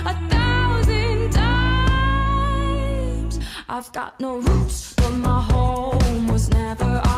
1,000 times. I've got no roots, but my home was never